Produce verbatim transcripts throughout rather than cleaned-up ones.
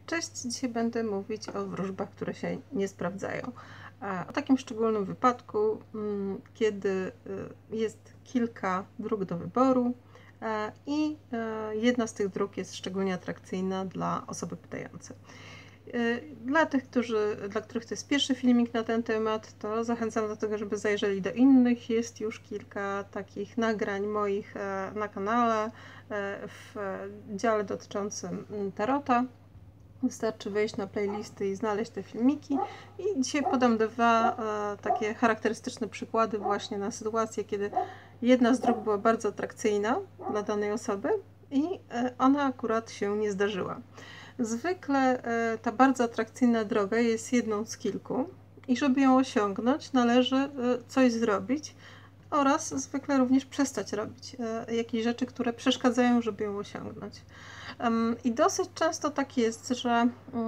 Cześć, dzisiaj będę mówić o wróżbach, które się nie sprawdzają. O takim szczególnym wypadku, kiedy jest kilka dróg do wyboru i jedna z tych dróg jest szczególnie atrakcyjna dla osoby pytającej. Dla tych, którzy, dla których to jest pierwszy filmik na ten temat, to zachęcam do tego, żeby zajrzeli do innych. Jest już kilka takich nagrań moich na kanale w dziale dotyczącym tarota. Wystarczy wejść na playlisty i znaleźć te filmiki. I dzisiaj podam dwa e, takie charakterystyczne przykłady właśnie na sytuację, kiedy jedna z dróg była bardzo atrakcyjna dla danej osoby i e, ona akurat się nie zdarzyła. Zwykle e, ta bardzo atrakcyjna droga jest jedną z kilku i żeby ją osiągnąć, należy e, coś zrobić oraz zwykle również przestać robić e, jakieś rzeczy, które przeszkadzają, żeby ją osiągnąć. I dosyć często tak jest, że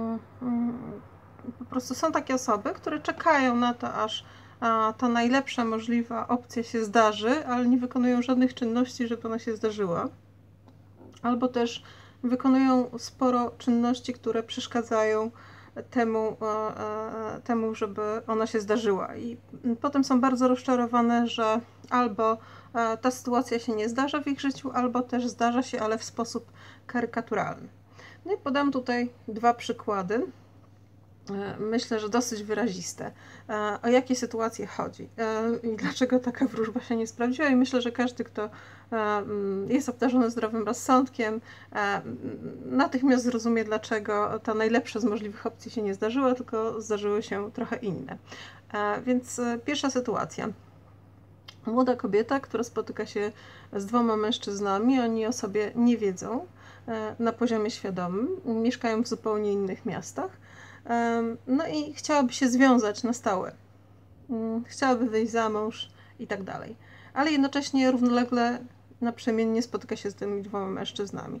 po prostu są takie osoby, które czekają na to, aż ta najlepsza możliwa opcja się zdarzy, ale nie wykonują żadnych czynności, żeby ona się zdarzyła. Albo też wykonują sporo czynności, które przeszkadzają temu, temu, żeby ona się zdarzyła. I potem są bardzo rozczarowane, że albo ta sytuacja się nie zdarza w ich życiu, albo też zdarza się, ale w sposób karykaturalny. No i podam tutaj dwa przykłady. Myślę, że dosyć wyraziste. O jakie sytuacje chodzi i dlaczego taka wróżba się nie sprawdziła. I myślę, że każdy, kto jest obdarzony zdrowym rozsądkiem, natychmiast zrozumie, dlaczego ta najlepsza z możliwych opcji się nie zdarzyła, tylko zdarzyły się trochę inne. Więc pierwsza sytuacja. Młoda kobieta, która spotyka się z dwoma mężczyznami, oni o sobie nie wiedzą na poziomie świadomym, mieszkają w zupełnie innych miastach. No i chciałaby się związać na stałe. Chciałaby wyjść za mąż i tak dalej. Ale jednocześnie równolegle naprzemiennie spotyka się z tymi dwoma mężczyznami.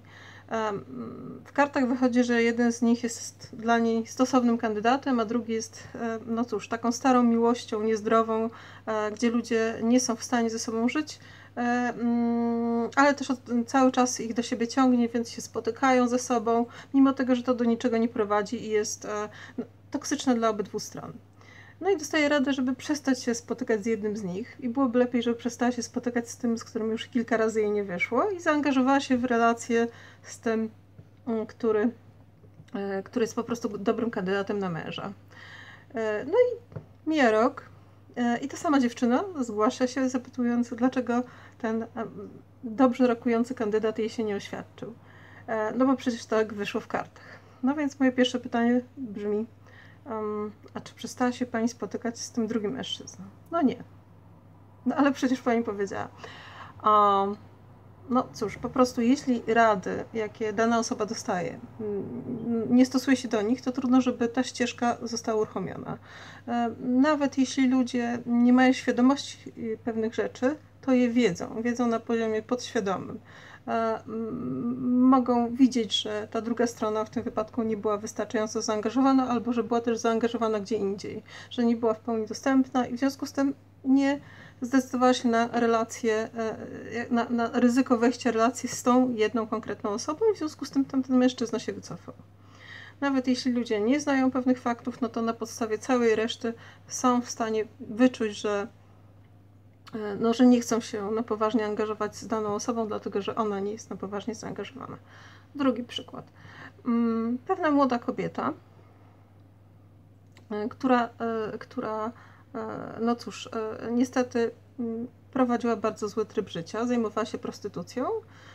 W kartach wychodzi, że jeden z nich jest dla niej stosownym kandydatem, a drugi jest, no cóż, taką starą miłością niezdrową, gdzie ludzie nie są w stanie ze sobą żyć, ale też cały czas ich do siebie ciągnie, więc się spotykają ze sobą, mimo tego, że to do niczego nie prowadzi i jest toksyczne dla obydwu stron. No i dostaje radę, żeby przestać się spotykać z jednym z nich i byłoby lepiej, żeby przestała się spotykać z tym, z którym już kilka razy jej nie wyszło i zaangażowała się w relację z tym, który, który jest po prostu dobrym kandydatem na męża. No i mija rok i ta sama dziewczyna zgłasza się, zapytując, dlaczego ten dobrze rokujący kandydat jej się nie oświadczył. No bo przecież tak wyszło w kartach. No więc moje pierwsze pytanie brzmi, Um, a czy przestała się pani spotykać z tym drugim mężczyzną? No nie. No ale przecież pani powiedziała. Um, no cóż, po prostu jeśli rady, jakie dana osoba dostaje, nie stosuje się do nich, to trudno, żeby ta ścieżka została uruchomiona. Nawet jeśli ludzie nie mają świadomości pewnych rzeczy, to je wiedzą. Wiedzą na poziomie podświadomym. Mogą widzieć, że ta druga strona w tym wypadku nie była wystarczająco zaangażowana, albo że była też zaangażowana gdzie indziej, że nie była w pełni dostępna i w związku z tym nie zdecydowała się na relację, na, na ryzyko wejścia relacji z tą jedną konkretną osobą i w związku z tym tamten mężczyzna się wycofał. Nawet jeśli ludzie nie znają pewnych faktów, no to na podstawie całej reszty są w stanie wyczuć, że no, że nie chcą się na poważnie angażować z daną osobą, dlatego że ona nie jest na poważnie zaangażowana. Drugi przykład. Pewna młoda kobieta, która, która no cóż, niestety prowadziła bardzo zły tryb życia, zajmowała się prostytucją,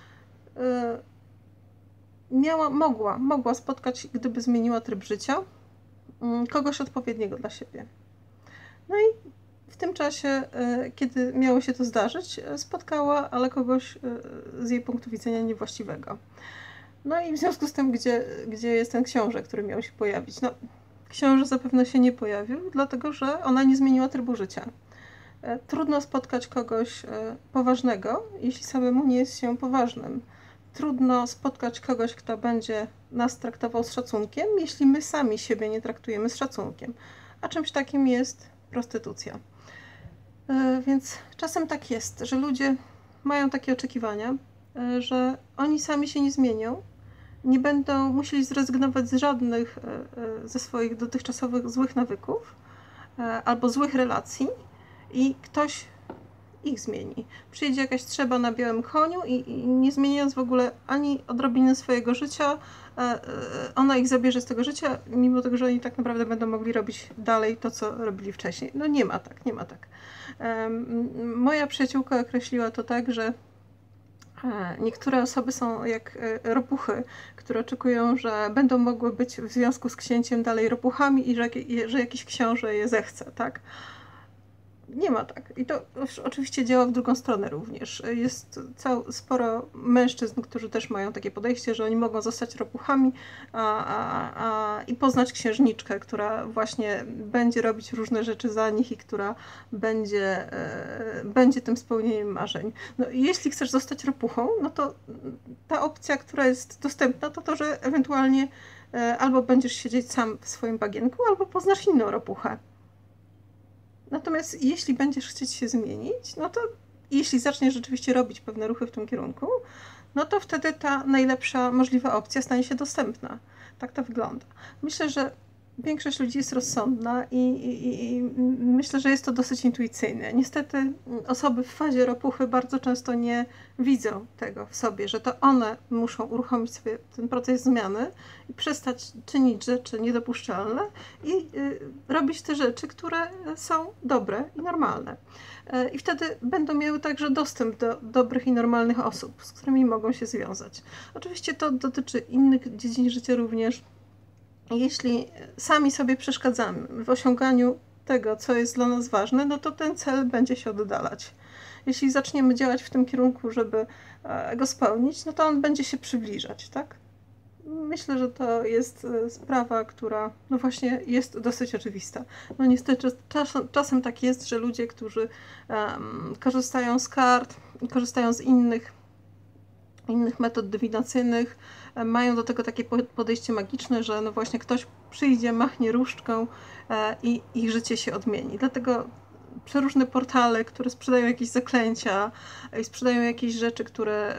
miała, mogła, mogła spotkać, gdyby zmieniła tryb życia, kogoś odpowiedniego dla siebie. No i w tym czasie, kiedy miało się to zdarzyć, spotkała, ale kogoś z jej punktu widzenia niewłaściwego. No i w związku z tym, gdzie, gdzie jest ten książę, który miał się pojawić? No, książę zapewne się nie pojawił, dlatego że ona nie zmieniła trybu życia. Trudno spotkać kogoś poważnego, jeśli samemu nie jest się poważnym. Trudno spotkać kogoś, kto będzie nas traktował z szacunkiem, jeśli my sami siebie nie traktujemy z szacunkiem. A czymś takim jest prostytucja. Więc czasem tak jest, że ludzie mają takie oczekiwania, że oni sami się nie zmienią nie będą musieli zrezygnować z żadnych ze swoich dotychczasowych złych nawyków albo złych relacji i ktoś ich zmieni. Przyjdzie jakaś trzeba na białym koniu i, i nie zmieniając w ogóle ani odrobiny swojego życia, ona ich zabierze z tego życia, mimo tego, że oni tak naprawdę będą mogli robić dalej to, co robili wcześniej. No nie ma tak, nie ma tak. Moja przyjaciółka określiła to tak, że niektóre osoby są jak ropuchy, które oczekują, że będą mogły być w związku z księciem dalej ropuchami i że, że jakiś książę je zechce, tak? Nie ma tak. I to oczywiście działa w drugą stronę również. Jest cał, sporo mężczyzn, którzy też mają takie podejście, że oni mogą zostać ropuchami a, a, a, i poznać księżniczkę, która właśnie będzie robić różne rzeczy za nich i która będzie, e, będzie tym spełnieniem marzeń. No, jeśli chcesz zostać ropuchą, no to ta opcja, która jest dostępna, to to, że ewentualnie e, albo będziesz siedzieć sam w swoim bagienku, albo poznasz inną ropuchę. Natomiast jeśli będziesz chcieć się zmienić, no to jeśli zaczniesz rzeczywiście robić pewne ruchy w tym kierunku, no to wtedy ta najlepsza możliwa opcja stanie się dostępna. Tak to wygląda. Myślę, że większość ludzi jest rozsądna i, i, i myślę, że jest to dosyć intuicyjne. Niestety osoby w fazie ropuchy bardzo często nie widzą tego w sobie, że to one muszą uruchomić sobie ten proces zmiany i przestać czynić rzeczy niedopuszczalne i y, robić te rzeczy, które są dobre i normalne. Y, I wtedy będą miały także dostęp do dobrych i normalnych osób, z którymi mogą się związać. Oczywiście to dotyczy innych dziedzin życia również. Jeśli sami sobie przeszkadzamy w osiąganiu tego, co jest dla nas ważne, no to ten cel będzie się oddalać. Jeśli zaczniemy działać w tym kierunku, żeby go spełnić, no to on będzie się przybliżać, tak? Myślę, że to jest sprawa, która no właśnie jest dosyć oczywista. No niestety czasem, czasem tak jest, że ludzie, którzy um, korzystają z kart, korzystają z innych innych metod dywinacyjnych, mają do tego takie podejście magiczne, że no właśnie ktoś przyjdzie, machnie różdżką i ich życie się odmieni. Dlatego przeróżne portale, które sprzedają jakieś zaklęcia i sprzedają jakieś rzeczy, które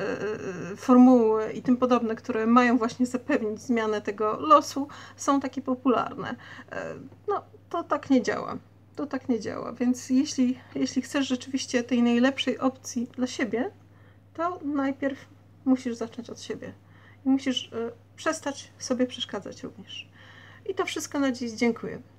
formuły i tym podobne, które mają właśnie zapewnić zmianę tego losu, są takie popularne. No, to tak nie działa. To tak nie działa. Więc jeśli, jeśli chcesz rzeczywiście tej najlepszej opcji dla siebie, to najpierw musisz zacząć od siebie. I musisz y, przestać sobie przeszkadzać również. I to wszystko na dziś. Dziękuję.